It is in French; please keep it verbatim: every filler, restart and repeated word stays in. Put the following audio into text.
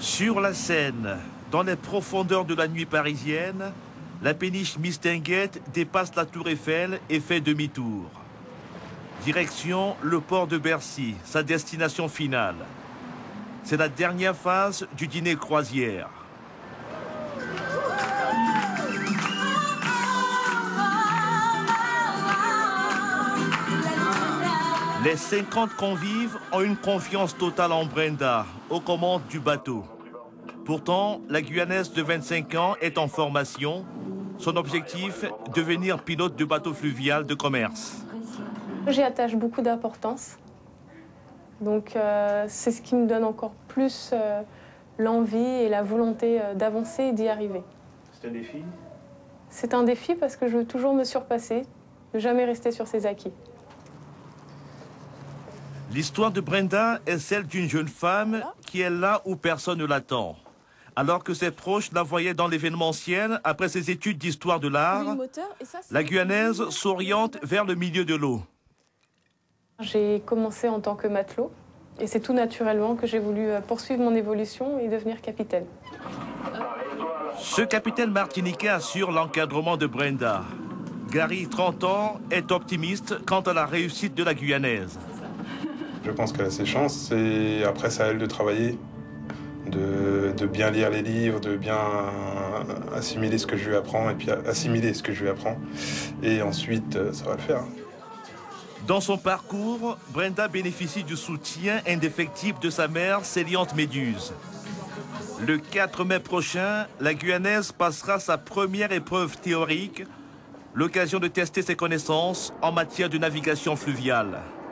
Sur la Seine, dans les profondeurs de la nuit parisienne, la péniche Mistinguett dépasse la tour Eiffel et fait demi-tour. Direction le port de Bercy, sa destination finale. C'est la dernière phase du dîner croisière. Les cinquante convives ont une confiance totale en Brenda, aux commandes du bateau. Pourtant, la Guyanaise de vingt-cinq ans est en formation. Son objectif, devenir pilote de bateau fluvial de commerce. J'y attache beaucoup d'importance. Donc euh, c'est ce qui me donne encore plus euh, l'envie et la volonté euh, d'avancer et d'y arriver. C'est un défi? C'est un défi parce que je veux toujours me surpasser, ne jamais rester sur ses acquis. L'histoire de Brenda est celle d'une jeune femme qui est là où personne ne l'attend. Alors que ses proches la voyaient dans l'événementiel après ses études d'histoire de l'art, la Guyanaise s'oriente vers le milieu de l'eau. J'ai commencé en tant que matelot et c'est tout naturellement que j'ai voulu poursuivre mon évolution et devenir capitaine. Ce capitaine martiniquais assure l'encadrement de Brenda. Gary, trente ans, est optimiste quant à la réussite de la Guyanaise. Je pense qu'elle a ses chances et après c'est à elle de travailler, de, de bien lire les livres, de bien assimiler ce que je lui apprends et puis assimiler ce que je lui apprends. Et ensuite, ça va le faire. Dans son parcours, Brenda bénéficie du soutien indéfectible de sa mère, Céliante Méduse. Le quatre mai prochain, la Guyanaise passera sa première épreuve théorique, l'occasion de tester ses connaissances en matière de navigation fluviale.